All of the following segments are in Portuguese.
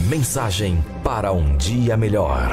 Mensagem para um dia melhor.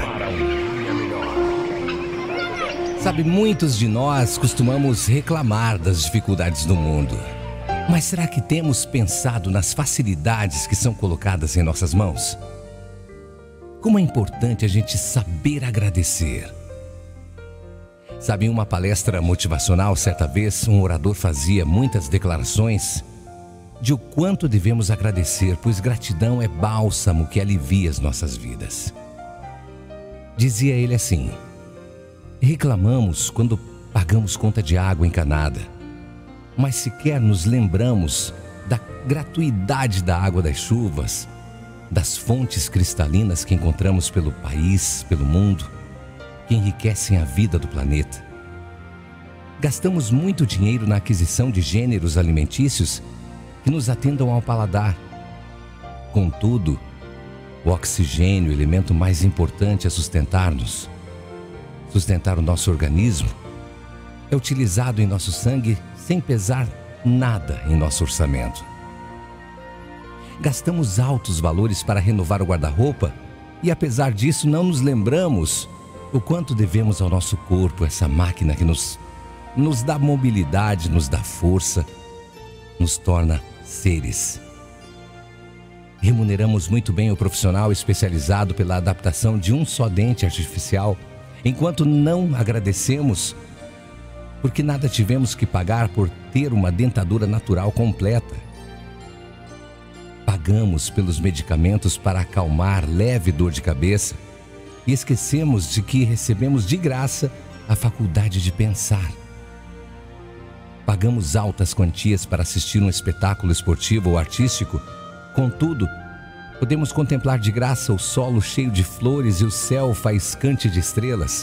Sabe, muitos de nós costumamos reclamar das dificuldades do mundo. Mas será que temos pensado nas facilidades que são colocadas em nossas mãos? Como é importante a gente saber agradecer. Sabe, em uma palestra motivacional, certa vez, um orador fazia muitas declarações de o quanto devemos agradecer, pois gratidão é bálsamo que alivia as nossas vidas. Dizia ele assim: reclamamos quando pagamos conta de água encanada, mas sequer nos lembramos da gratuidade da água das chuvas, das fontes cristalinas que encontramos pelo país, pelo mundo, que enriquecem a vida do planeta. Gastamos muito dinheiro na aquisição de gêneros alimentícios que nos atendam ao paladar. Contudo, o oxigênio, o elemento mais importante a sustentar-nos, sustentar o nosso organismo, é utilizado em nosso sangue sem pesar nada em nosso orçamento. Gastamos altos valores para renovar o guarda-roupa e, apesar disso, não nos lembramos o quanto devemos ao nosso corpo, essa máquina que nos dá mobilidade, nos dá força, nos torna seres. Remuneramos muito bem o profissional especializado pela adaptação de um só dente artificial, enquanto não agradecemos porque nada tivemos que pagar por ter uma dentadura natural completa. Pagamos pelos medicamentos para acalmar leve dor de cabeça e esquecemos de que recebemos de graça a faculdade de pensar. Pagamos altas quantias para assistir um espetáculo esportivo ou artístico, contudo, podemos contemplar de graça o solo cheio de flores e o céu faiscante de estrelas.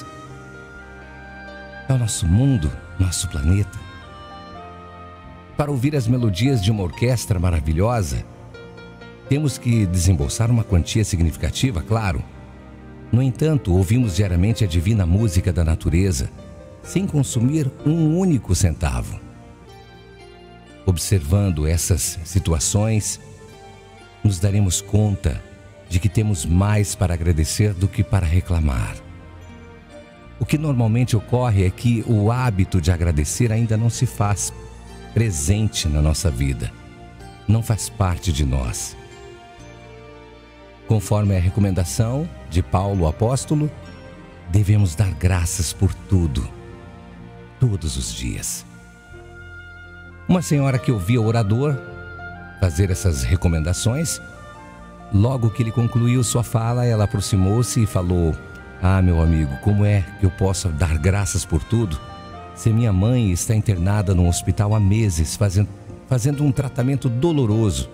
É o nosso mundo, nosso planeta. Para ouvir as melodias de uma orquestra maravilhosa, temos que desembolsar uma quantia significativa, claro. No entanto, ouvimos diariamente a divina música da natureza, sem consumir um único centavo. Observando essas situações, nos daremos conta de que temos mais para agradecer do que para reclamar. O que normalmente ocorre é que o hábito de agradecer ainda não se faz presente na nossa vida, não faz parte de nós. Conforme a recomendação de Paulo, o apóstolo, devemos dar graças por tudo, todos os dias. Uma senhora que ouvia o orador fazer essas recomendações, logo que ele concluiu sua fala, ela aproximou-se e falou: ah, meu amigo, como é que eu posso dar graças por tudo se minha mãe está internada num hospital há meses, fazendo um tratamento doloroso?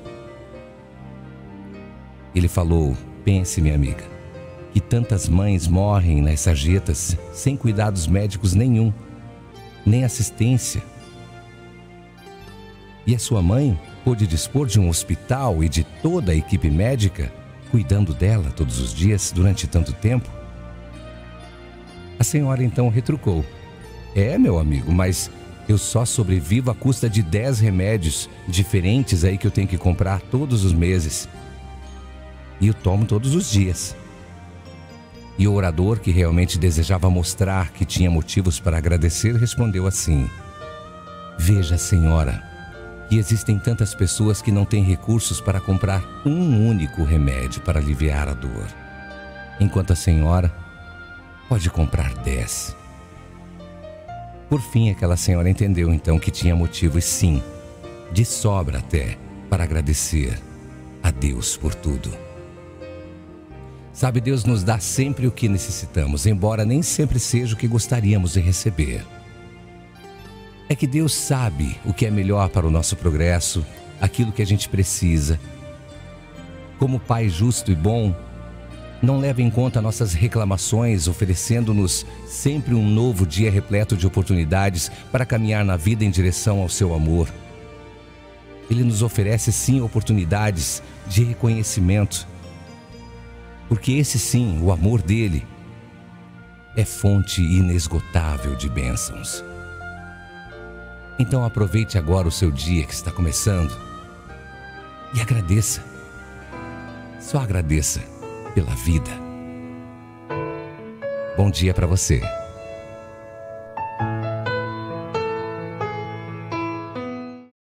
Ele falou: pense, minha amiga, que tantas mães morrem nas sarjetas sem cuidados médicos nenhum, nem assistência. E a sua mãe pôde dispor de um hospital e de toda a equipe médica cuidando dela todos os dias durante tanto tempo? A senhora então retrucou: é, meu amigo, mas eu só sobrevivo à custa de 10 remédios diferentes aí que eu tenho que comprar todos os meses. E eu tomo todos os dias. E o orador, que realmente desejava mostrar que tinha motivos para agradecer, respondeu assim: veja, senhora, que existem tantas pessoas que não têm recursos para comprar um único remédio para aliviar a dor, enquanto a senhora pode comprar 10. Por fim, aquela senhora entendeu então que tinha motivos, sim, de sobra até, para agradecer a Deus por tudo. Sabe, Deus nos dá sempre o que necessitamos, embora nem sempre seja o que gostaríamos de receber. É que Deus sabe o que é melhor para o nosso progresso, aquilo que a gente precisa. Como Pai justo e bom, não leva em conta nossas reclamações, oferecendo-nos sempre um novo dia repleto de oportunidades para caminhar na vida em direção ao seu amor. Ele nos oferece sim oportunidades de reconhecimento, porque esse sim, o amor dele, é fonte inesgotável de bênçãos. Então aproveite agora o seu dia que está começando e agradeça. Só agradeça pela vida. Bom dia para você.